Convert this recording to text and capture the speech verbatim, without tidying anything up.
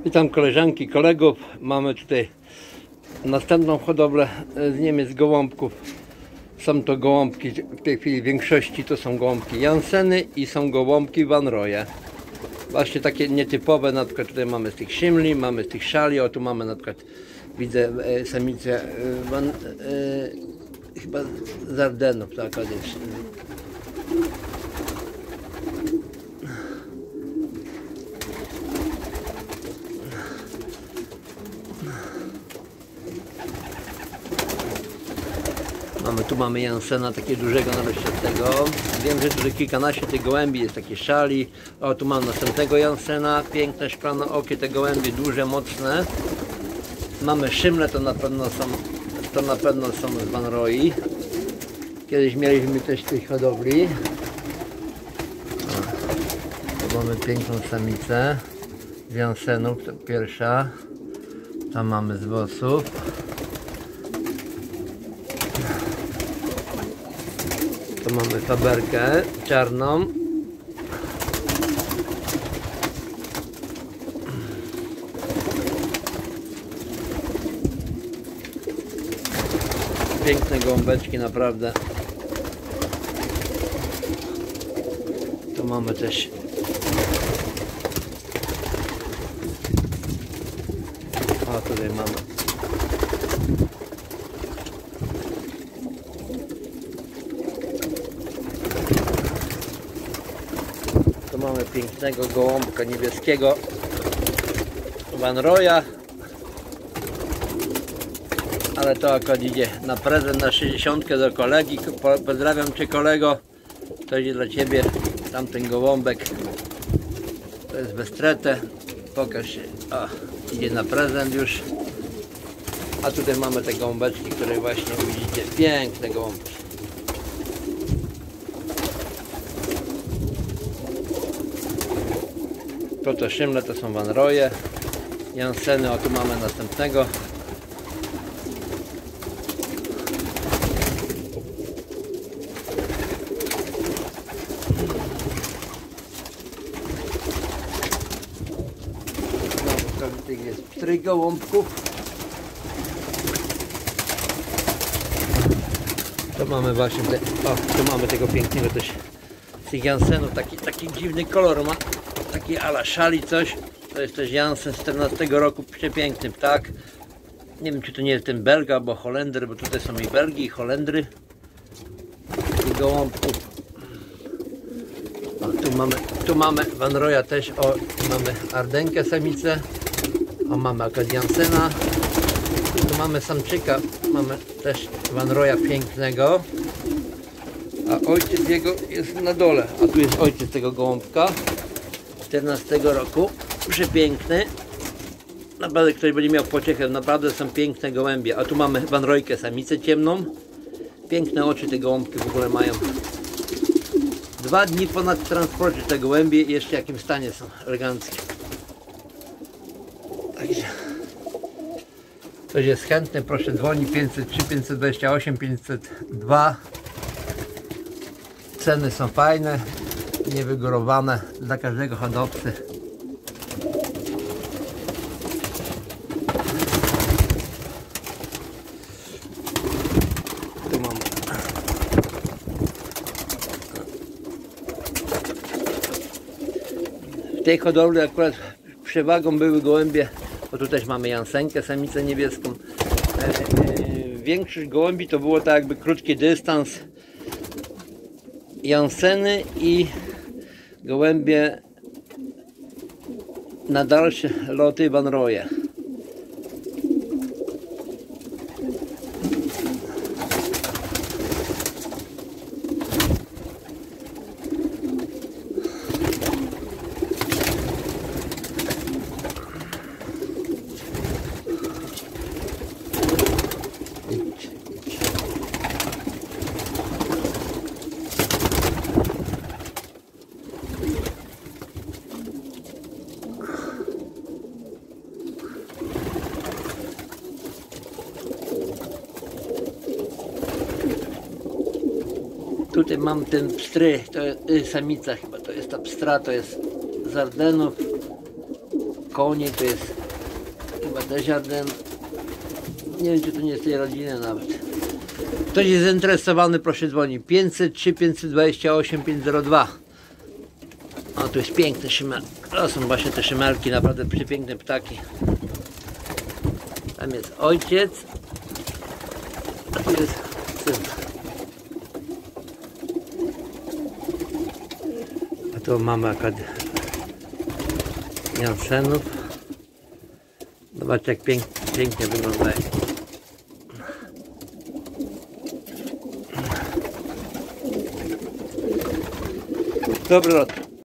Witam koleżanki, kolegów. Mamy tutaj następną hodowlę z Niemiec gołąbków. Są to gołąbki, w tej chwili w większości to są gołąbki Jansseny i są gołąbki Van Roye. Właśnie takie nietypowe, na przykład tutaj mamy z tych szymli, mamy z tych szali, o tu mamy na przykład, widzę e, samicę e, van, e, chyba z Ardenów, tak, jest. Mamy, tu mamy Janssena, takiego dużego narośniętego. Wiem, że tutaj kilkanaście tych gołębi jest, takie szali. O, tu mam następnego Janssena, piękne szklano-okie te gołębie, duże, mocne. Mamy szymle, to na pewno są, to na pewno są z Van Roye. Kiedyś mieliśmy też w tej hodowli. O, tu mamy piękną samicę z Janssenów, to pierwsza. Tam mamy z włosów. Tu mamy faberkę czarną. Piękne gołąbeczki, naprawdę. Tu mamy też o, tutaj mamy tu mamy pięknego gołąbka niebieskiego Van Roya, ale to akurat idzie na prezent na sześćdziesiątkę do kolegi. Pozdrawiam Cię, kolego, to idzie dla Ciebie. Tamten gołąbek to jest Bestretę, pokaż się, o, idzie na prezent już. A tutaj mamy te gołąbeczki, które właśnie widzicie, piękne gołąbki. To to szymle, to są Van Roye, Jansseny, o tu mamy następnego. Tych jest cztery gołąbków. To mamy właśnie te, o, tu mamy tego pięknego też z tych Janssenów, taki, taki dziwny kolor ma, taki ala szali coś. To jest też Janssen z czternastego roku, przepiękny ptak. Nie wiem, czy to nie jest ten Belga albo Holender, bo tutaj są i Belgi i Holendry i gołąbków. O, tu mamy, tu mamy Van Roya też, o, mamy Ardenkę samicę. O, mamy akurat Janssena. Tu mamy samczyka, mamy też Van Roya pięknego, a ojciec jego jest na dole, a tu jest ojciec tego gołąbka czternastego roku, przepiękny. Naprawdę ktoś będzie miał pociechę, naprawdę są piękne gołębie. A tu mamy Van Roykę samicę ciemną, piękne oczy te gołąbki w ogóle mają. Dwa dni ponad w transporcie te gołębie i jeszcze w jakim stanie są, eleganckie. Także ktoś jest chętny, proszę dzwoni pięćset trzy, pięćset dwadzieścia osiem, pięćset dwa. Ceny są fajne, niewygórowane dla każdego hodowcy. Tu mamy w tej hodowli akurat przewagą były gołębie, bo tu też mamy Janssenkę, samicę niebieską. Większość gołębi to było tak jakby krótki dystans. Jansseny i gołębie na dalsze loty Van Roye. Tutaj mam ten pstry, to jest y, samica chyba, to jest ta pstra, to jest z Ardenów. koło to jest chyba też Arden. Nie wiem, czy to nie jest tej rodziny nawet. Ktoś jest zainteresowany, proszę dzwonić. pięćset trzy, pięćset dwadzieścia osiem, pięćset dwa. O, tu jest piękny szymel. To są właśnie te szymelki, naprawdę przepiękne ptaki. Tam jest ojciec, a tu jest syn. A tu mamy akad Jansenów. Zobaczcie, jak pięk, pięknie wyglądają. Dobry lot.